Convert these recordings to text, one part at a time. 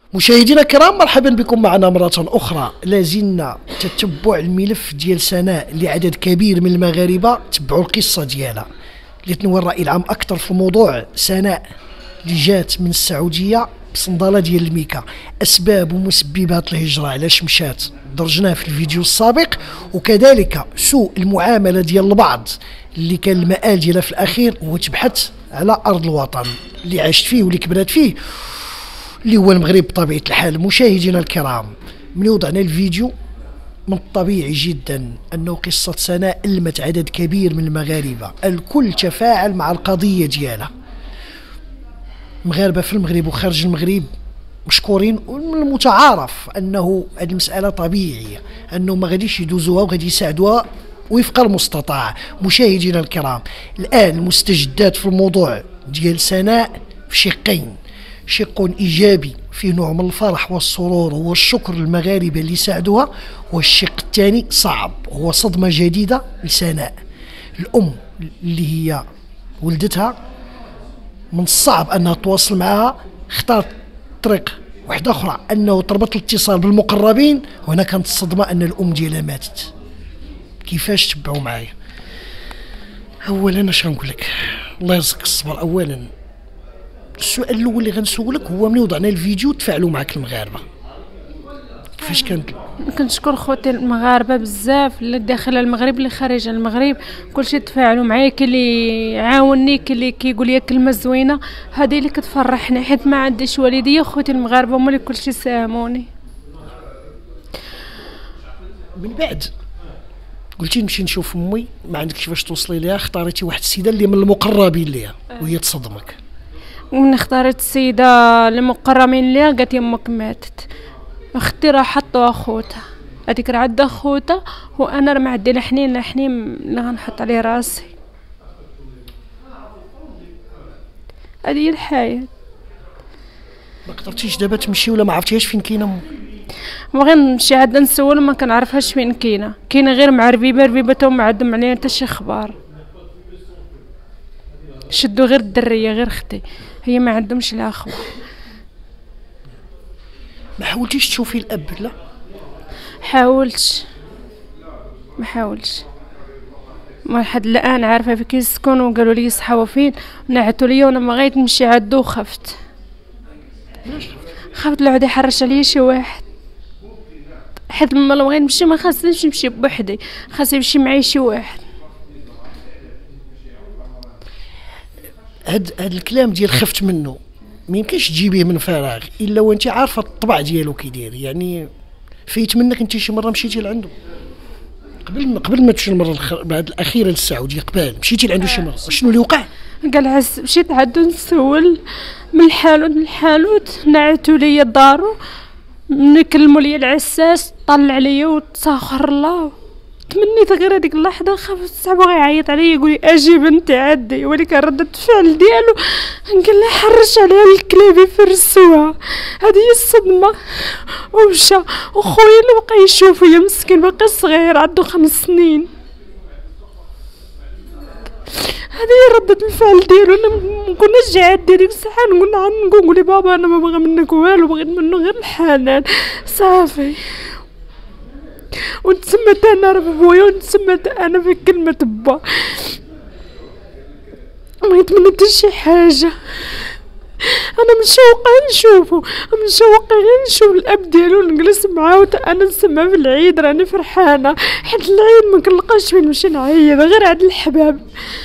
مشاهدينا الكرام، مرحبا بكم معنا مرة أخرى. لازلنا تتبع الملف ديال سناء اللي عدد كبير من المغاربة تبعوا القصة ديالها، اللي تنوى الرأي العام أكثر في الموضوع. سناء اللي جات من السعودية بصندالة ديال الميكا، أسباب ومسببات الهجرة علاش مشات درجناه في الفيديو السابق، وكذلك سوء المعاملة ديال البعض اللي كان المآل ديالها في الأخير هو تبحث على أرض الوطن اللي عاشت فيه واللي كبرات فيه، اللي هو المغرب بطبيعة الحال. مشاهدينا الكرام، من وضعنا الفيديو من الطبيعي جدا أنه قصة سناء ألمت عدد كبير من المغاربة، الكل تفاعل مع القضية ديالها. مغاربة في المغرب وخارج المغرب مشكورين، ومن المتعارف أنه هذه المسألة طبيعية، أنه ما غاديش يدوزوها وغادي يساعدوها وفق المستطاع. مشاهدينا الكرام، الآن المستجدات في الموضوع ديال سناء في شقين: شق إيجابي فيه نوع من الفرح والسرور هو الشكر للمغاربة اللي ساعدوها، والشق الثاني صعب هو صدمة جديدة لسناء. الأم اللي هي ولدتها من الصعب أنها تواصل معها، اختارت طريق واحدة أخرى أنه تربط الاتصال بالمقربين، وهنا كانت الصدمة أن الأم ديالها ماتت. كيفاش تبعوا معايا؟ أولا اش غنقول لك، الله يرزقك الصبر. أولا السؤال الاول اللي غنسولك هو من وضعنا الفيديو تفاعلوا معك المغاربه كيفاش كانت؟ كنشكر خوتي المغاربه بزاف اللي داخل المغرب اللي خارج المغرب، كلشي تفاعلوا معايا، كاين اللي عاونني، كاين اللي كيقول لي كلمه زوينه، هذه اللي كتفرحني حيت ما عنديش والديا. خوتي المغاربه هما اللي كلشي ساهموني. من بعد قلتي نمشي نشوف امي، ما عندكش كيفاش توصلي ليها، اختاريتي واحد السيده اللي من المقربين ليها وهي تصدمك. ومن اختارت السيده المقربين ليها قالت يمك ماتت، اختي راه حطوا اخوتها، هذيك راه عندها خوتها وانا راه ما عندي لا حنين لا حنين اللي غنحط عليه راسي. هذه هي الحياه. ما قدرتيش دابا تمشي ولا ما عرفتيهاش فين كاينه امك؟ بغيت نمشي عاد نسول، ما كنعرفهاش فين كاينه غير مع ربيبه ما عندهم عليها حتى شي خبار. شدوا غير الدريه غير اختي، هي ما عندهمش لها خبر. ما حاولتيش تشوفي الاب؟ لا حاولت، ما حاولتش، ما لحد الان عارفه فين كيسكن، وقالوا لي صحاو فين، نعتوا لي وانا ما بغيت نمشي عندو وخفت. خفت لو عاد يحرش عليا شي واحد، حيت لما بغيت نمشي ما خاصنيش نمشي بوحدي، خاص يمشي معايا شي واحد. هاد الكلام ديال خفت منه ما يمكنش تجيبيه من فراغ الا وانت عارفه الطبع ديالو كيدير. يعني فايت منك انت شي مره مشيتي لعندو قبل ما تمشي المره بعد الاخيره للسعوديه، قبل مشيتي لعندو شي مره؟ شنو اللي وقع؟ قال مشيت عندو نسول من الحانوت نعتوا ليا دارو، نكلموا ليا العساس طلع عليا وتساخر الله. تمنيت غير هذيك اللحظه، خافت صاحبو غيعيط عليا يقول لي اجي بنتي عدي، ولكن ردة الفعل ديالو قال لي حرش عليها الكلاب يفرسوها. هذه هي الصدمه. ومشى، وخويا اللي بقى يشوفو يا مسكين باقي صغير عنده 5 سنين. هذه هي ردة الفعل ديالو. انا مكناش عادي ديك الساعه نقول لي بابا انا ما بغا منك والو، بغيت منه غير الحنان صافي. ونتسمت انا راه بويا، ونتسمت انا في كلمه با، ما يتمنى حتى شي حاجه. انا مشوقه نشوفه، مشوقه غير نشوف الاب ديالو نجلس معاه انا نسمع في العيد راني فرحانه، حيت العيد ما كنلقاش فين نمشي نعيط غير عند الحباب.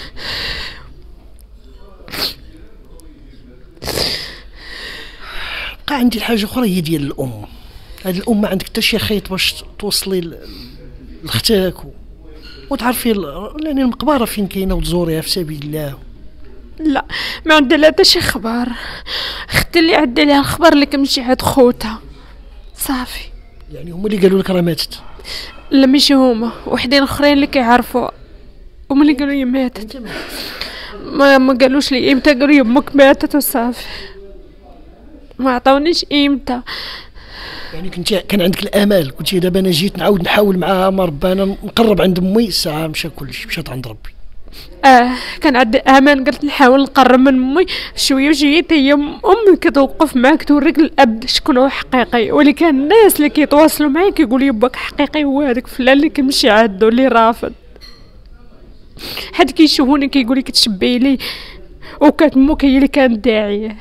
بقى عندي الحاجه اخرى هي ديال الام. هاد الام ما عندك حتى شي خيط باش توصلي لختك وتعرفي يعني المقبره فين كاينه وتزوريها في سبيل الله؟ لا ما عندي لا حتى شي خبر. اختي اللي عندي لها الخبر اللي كنمشي عند خوتها صافي. يعني هما اللي قالوا لك راه ماتت؟ لا ماشي هما، وحدين اخرين اللي كيعرفوها هما اللي قالوا لي ماتت. ما قالوش لي امتى، قالوا لي امك ماتت وصافي، ما عطاونيش امتى. يعني كان عندك الامال، قلتي دابا انا جيت نعاود نحاول معها ما ربنا نقرب عند امي، الساعه مشى كلشي، مشات عند ربي. كان عندي امان، قلت نحاول نقرب من امي شويه وشويه، هي امي كتوقف معاك توريك الاب شكون هو حقيقي. ولي كان الناس اللي كيتواصلوا معايا كيقولوا يباك حقيقي هو هذاك فلان اللي كيمشي عندو اللي رافض، حد كيشوفوني كيقولي كتشبهي لي، وكانت امك هي اللي كانت داعيه.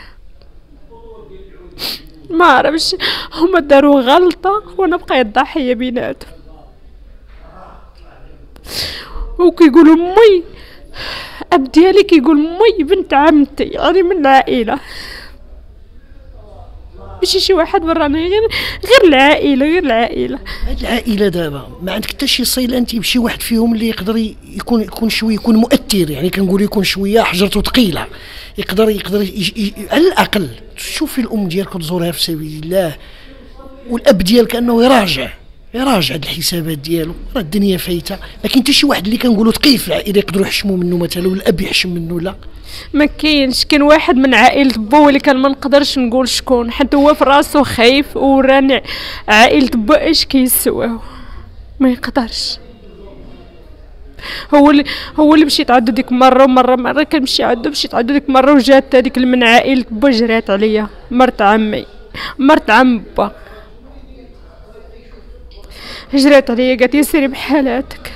ما عرفش هما داروا غلطه وانا بقيت ضحيه بيناتهم. وكيقولوا امي اب ديالي كيقول امي بنت عمتي، يعني من العائله، ماشي شي واحد براني، غير العائله، غير العائله. هاد العائله دابا ما عندك حتى شي صله انت بشي واحد فيهم اللي يقدر يكون شويه يكون مؤثر، يعني كنقول يكون شويه حجرته ثقيله، يقدر على الاقل تشوفي الام ديالك وتزورها في سبيل الله، والاب ديالك انه يراجع هاد الحسابات ديالو، راه الدنيا فايته. ما كاين حتى شي واحد اللي كنقولوا ثقيل في العائله يقدروا يحشموا منه مثلا، ولا الاب يحشم منه؟ لا ما كاينش. كاين واحد من عائله بو اللي كان ما نقدرش نقول شكون، حتى هو في راسو خايف وراني عائله بو ايش كيسواو، ما يقدرش. هو اللي مشيت عندو ديك مره كنمشي عندو، مشيت عندو ديك مره وجات هذيك من عائله بو جرات عليا، مرت عمي، مرت عم با، جرات عليا قالت لي سيري بحالاتك.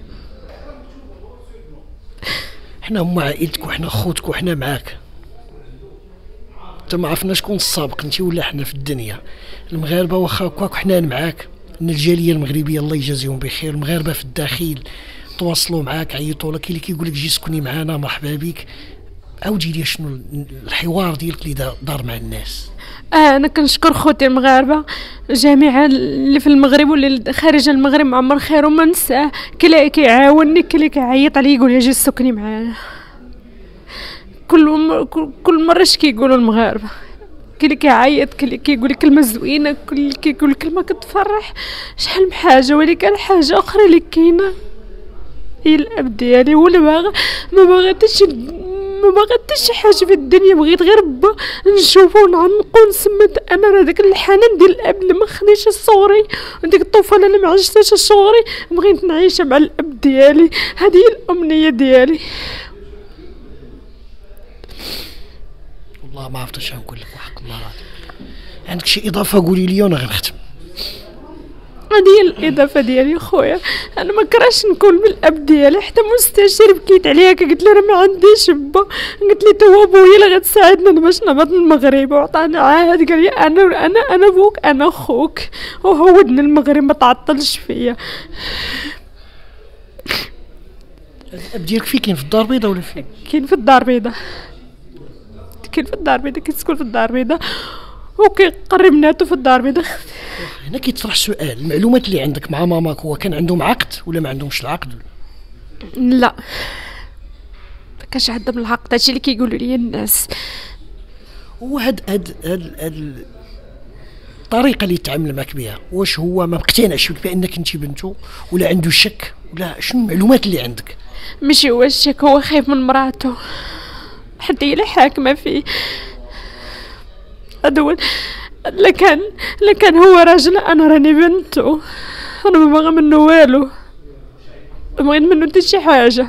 حنا هما عائلتك وحنا خوتك وحنا معاك. انت ما عرفنا شكون السابق انت ولا حنا في الدنيا. المغاربه واخا هكاك حنا معاك، ان الجاليه المغربيه الله يجازيهم بخير، المغاربه في الداخل تواصلوا معاك، عيطوا لك، اللي كيقول لك جي سكني معانا مرحبا بك. عاودي لي شنو الحوار ديالك اللي دار مع الناس. انا كنشكر خوتي المغاربه جميعا اللي في المغرب واللي خارج المغرب، معمر خير وما نساه. كي كيعاونني، كي كيعيط عليا يقول لي جي سكني معانا. كل مره اش كيقولوا المغاربه، كي اللي كيعيط، كي اللي كيقول كلمه زوينه، كل اللي كيقول كلمه كتفرح. شحال من حاجه، ولكن كان حاجه اخرى اللي كاينه هي الاب ديالي، ولا ما بغيت شي حاجه في الدنيا، بغيت غير با نشوفو ونعنقو نسمت انا هذاك الحنان ديال الاب اللي ما خديش صغري، وديك الطفوله اللي ما عشتهاش صغري، بغيت نعيشها مع الاب ديالي. هذه هي الامنيه ديالي. والله ما عرفت اش نقول لك، وحق الله العظيم. عندك شي اضافه قولي لي وانا غنختم. هذه هي الاضافه ديالي خويا، انا ما كرهتش نكون بالاب ديالي، حتى مستشير بكيت عليها، قلت له راه ما عنديش با، قلت لي تو بويا اللي غتساعدنا باش نهبط من المغرب، وعطاني عهد قال لي انا بوك انا خوك، وهودني المغرب ما تعطلش فيا. الاب ديالك فين كاين؟ في الدار البيضاء ولا فين؟ كاين في الدار البيضاء، كيسكن في الدار البيضاء، وكيقرب بناتو في الدار البيضاء. هنا كيطرح سؤال، المعلومات اللي عندك مع ماماك هو كان عندهم عقد ولا ما عندهمش العقد؟ لا ما كانش عندهم العقد، هادشي اللي كيقولوا لي الناس. هاد الطريقه اللي يتعامل معك بها، واش هو ما مقتنعش بانك انت بنته، ولا عنده شك، ولا شنو المعلومات اللي عندك؟ ماشي هو الشك، هو خايف من مراته حتى هي اللي حاكمه فيه. هادو لكان هو راجل، انا راني بنته، انا ما باغا منه والو، ما بغيت منه حتى شي حاجه.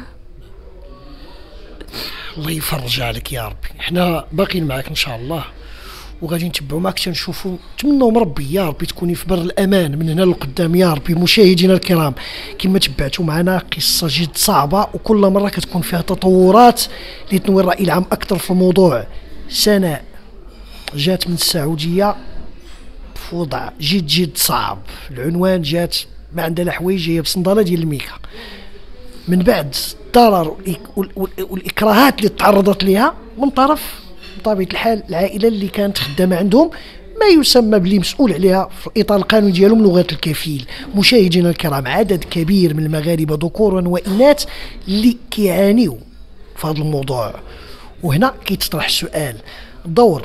الله يفرج عليك يا ربي، احنا باقيين معاك ان شاء الله، وغادي نتبعوا معاك تنشوفوا. نتمنوا من ربي يا ربي تكوني في بر الامان من هنا لقدام يا ربي. مشاهدينا الكرام، كما تبعتوا معنا قصه جد صعبه، وكل مره كتكون فيها تطورات لتنوير الراي العام اكثر في الموضوع. سناء جات من السعوديه في وضع جد صعب، العنوان جات ما عندها لا حوايج، جايه بصنداله ديال الميكا. من بعد الضرر والاكراهات اللي تعرضت لها من طرف بطبيعه الحال العائله اللي كانت خدامه عندهم، ما يسمى باللي مسؤول عليها في الاطار القانوني ديالهم لغه الكفيل. مشاهدينا الكرام، عدد كبير من المغاربه ذكورا واناث اللي كيعانيوا في هذا الموضوع، وهنا كيتطرح السؤال: دور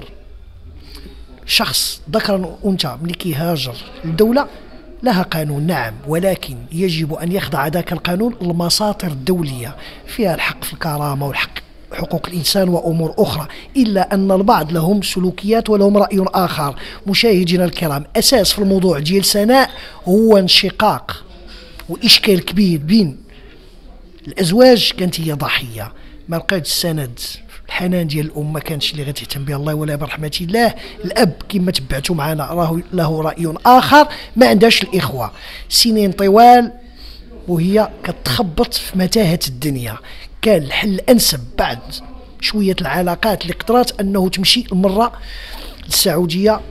شخص ذكرا وانثى ملي كيهاجر للدوله لها قانون، نعم، ولكن يجب ان يخضع ذاك القانون المساطر الدوليه، فيها الحق في الكرامه والحق حقوق الإنسان وأمور أخرى، إلا أن البعض لهم سلوكيات ولهم رأي آخر. مشاهدينا الكرام، أساس في الموضوع ديال سناء هو انشقاق وإشكال كبير بين الازواج كانت هي ضحيه، ما لقاتش السند، الحنان ديال الام ما كانش اللي غتهتم به الله ولا برحمه الله. الاب كما تبعتوا معنا راه له راي اخر، ما عندهاش الاخوه، سنين طوال وهي كتخبط في متاهه الدنيا. كان الحل الانسب بعد شويه العلاقات اللي قدرات انه تمشي المره للسعوديه،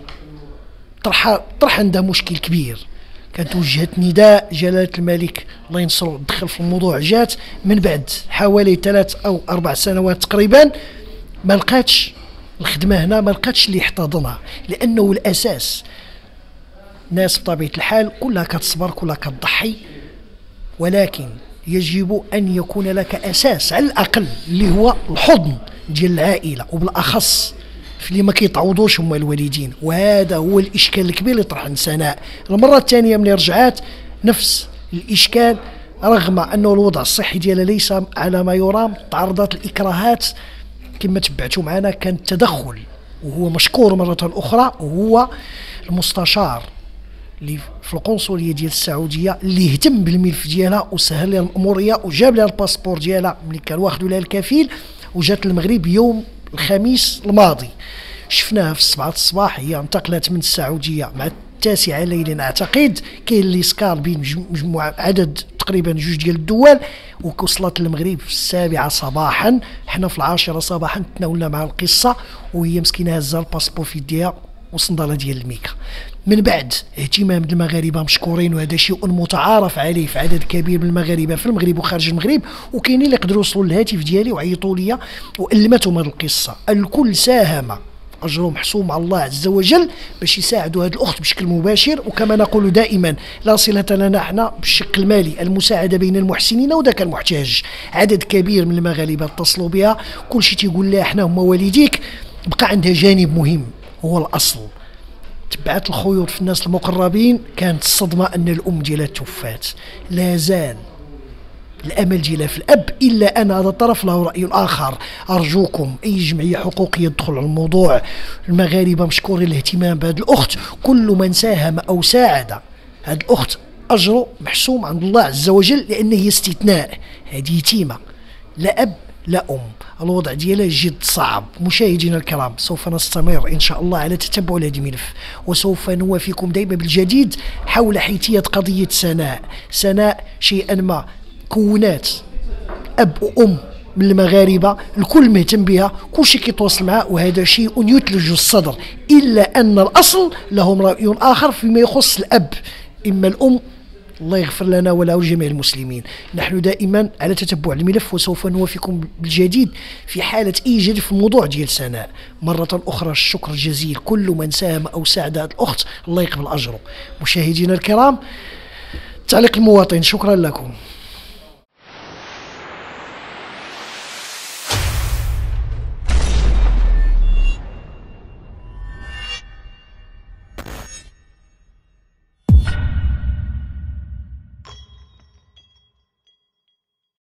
طرح عندها مشكل كبير. كانت وجهت نداء جلالة الملك الله ينصرو دخل في الموضوع، جات من بعد حوالي 3 أو 4 سنوات تقريبا ما لقاتش الخدمة هنا، ما لقاتش اللي يحتضنها، لأنه الأساس ناس بطبيعة الحال كلها كتصبر كلها كتضحي، ولكن يجب أن يكون لك أساس على الأقل اللي هو الحضن ديال العائلة، وبالأخص في اللي ما كيتعوضوش هما الوالدين. وهذا هو الاشكال الكبير اللي طرح سناء. المره الثانيه من رجعات نفس الاشكال، رغم انه الوضع الصحي ديالها ليس على ما يرام، تعرضت الاكراهات كما تبعتوا معنا. كان التدخل وهو مشكور مره اخرى، وهو المستشار اللي في القنصليه ديال السعوديه اللي اهتم بالملف ديالها وسهل لها الاموريه وجاب لها الباسبور ديالها ملي كان واخدوا لها الكفيل، وجات المغرب يوم الخميس الماضي. شفناها في 7 الصباح، هي انتقلت من السعوديه مع 9 ليلا اعتقد. كاين اللي سكار بين مجموعه عدد تقريبا 2 ديال الدول، ووصلت للمغرب في 7 صباحا. حنا في 10 صباحا تناولنا مع القصه، وهي مسكينه هزه الباسبور في يديها وصندالة ديال الميكا. من بعد اهتمام المغاربه مشكورين، وهذا شيء متعارف عليه في عدد كبير من المغاربه في المغرب وخارج المغرب، وكاينين اللي يقدروا يوصلوا للهاتف ديالي وعيطوا لي والمتهم هذه القصه. الكل ساهم، اجرهم محسوم على الله عز وجل باش يساعدوا هذه الاخت بشكل مباشر. وكما نقول دائما لا صله لنا احنا بالشق المالي، المساعده بين المحسنين وذاك المحتاج. عدد كبير من المغاربه اتصلوا بها، كل شيء تيقول لها احنا هما والديك. بقى عندها جانب مهم هو الاصل، تبعت الخيوط في الناس المقربين. كانت الصدمه ان الام ديالها توفات، لا زال الامل ديالها في الاب، الا ان هذا الطرف له راي اخر. ارجوكم اي جمعيه حقوقيه تدخل على الموضوع، المغاربه مشكورين الاهتمام بهذه الاخت. كل من ساهم او ساعد هذه الاخت اجره محسوم عند الله عز وجل، لان هي استثناء، هذه يتيمه لا اب لا ام، الوضع ديالها جد صعب. مشاهدينا الكرام، سوف نستمر ان شاء الله على تتبع هذا الملف، وسوف نوافيكم دائما بالجديد حول حيثيه قضيه سناء شيئا ما. كونات اب وام من المغاربه الكل مهتم بها، كل شيء كيتواصل معها، وهذا شيء يثلج الصدر. الا ان الاصل لهم راي اخر فيما يخص الاب، اما الام الله يغفر لنا وله ولجميع المسلمين. نحن دائما على تتبع الملف، وسوف نوافيكم بالجديد في حالة أي جديد في الموضوع ديال سناء. مرة أخرى الشكر الجزيل كل من ساهم أو ساعد هذه الأخت، الله يقبل أجره. مشاهدينا الكرام، تعليق المواطن، شكرا لكم.